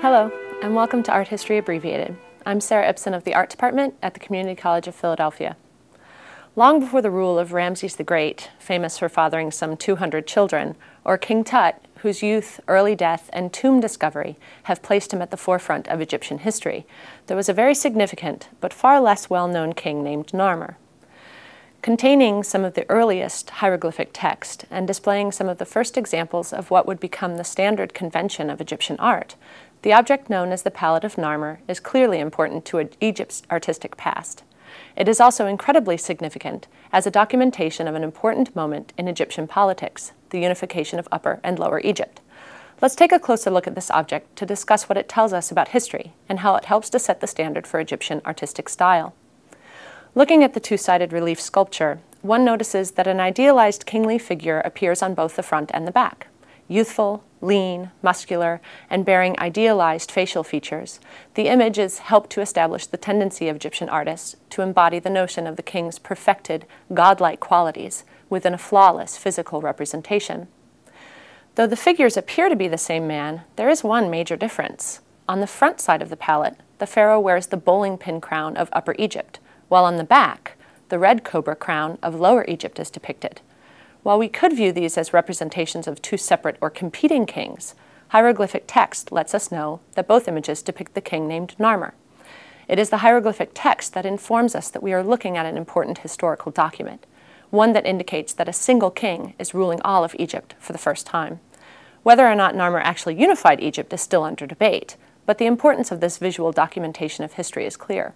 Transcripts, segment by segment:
Hello, and welcome to Art History Abbreviated. I'm Sara Iepson of the Art Department at the Community College of Philadelphia. Long before the rule of Ramses the Great, famous for fathering some 200 children, or King Tut, whose youth, early death, and tomb discovery have placed him at the forefront of Egyptian history, there was a very significant but far less well-known king named Narmer. Containing some of the earliest hieroglyphic text and displaying some of the first examples of what would become the standard convention of Egyptian art, the object known as the Palette of Narmer is clearly important to Egypt's artistic past. It is also incredibly significant as a documentation of an important moment in Egyptian politics, the unification of Upper and Lower Egypt. Let's take a closer look at this object to discuss what it tells us about history and how it helps to set the standard for Egyptian artistic style. Looking at the two-sided relief sculpture, one notices that an idealized kingly figure appears on both the front and the back. Youthful, lean, muscular, and bearing idealized facial features, the images help to establish the tendency of Egyptian artists to embody the notion of the king's perfected, godlike qualities within a flawless physical representation. Though the figures appear to be the same man, there is one major difference. On the front side of the palette, the pharaoh wears the bowling pin crown of Upper Egypt, while on the back, the red cobra crown of Lower Egypt is depicted. While we could view these as representations of two separate or competing kings, hieroglyphic text lets us know that both images depict the king named Narmer. It is the hieroglyphic text that informs us that we are looking at an important historical document, one that indicates that a single king is ruling all of Egypt for the first time. Whether or not Narmer actually unified Egypt is still under debate, but the importance of this visual documentation of history is clear.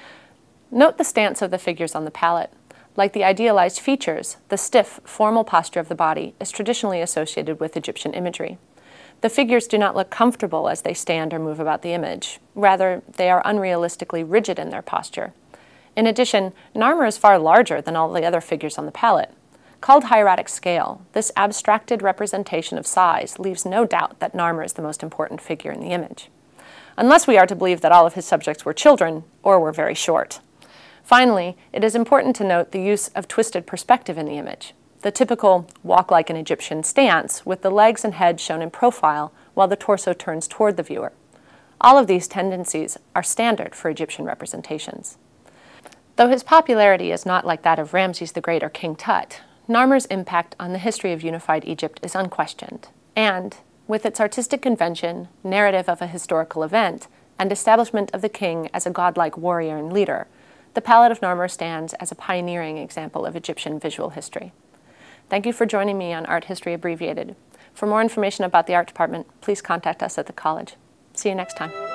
Note the stance of the figures on the palette. Like the idealized features, the stiff, formal posture of the body is traditionally associated with Egyptian imagery. The figures do not look comfortable as they stand or move about the image. Rather, they are unrealistically rigid in their posture. In addition, Narmer is far larger than all the other figures on the palette. Called hieratic scale, this abstracted representation of size leaves no doubt that Narmer is the most important figure in the image. Unless we are to believe that all of his subjects were children or were very short. Finally, it is important to note the use of twisted perspective in the image, the typical walk like an Egyptian stance with the legs and head shown in profile while the torso turns toward the viewer. All of these tendencies are standard for Egyptian representations. Though his popularity is not like that of Ramses the Great or King Tut, Narmer's impact on the history of unified Egypt is unquestioned, and, with its artistic convention, narrative of a historical event, and establishment of the king as a godlike warrior and leader, the Palette of Narmer stands as a pioneering example of Egyptian visual history. Thank you for joining me on Art History Abbreviated. For more information about the Art Department, please contact us at the college. See you next time.